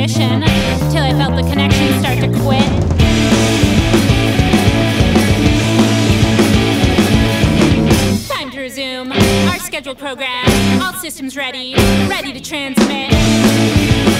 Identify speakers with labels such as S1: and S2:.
S1: mission, till I felt the connection start to quit. Time to resume our scheduled program. All systems ready, ready to transmit.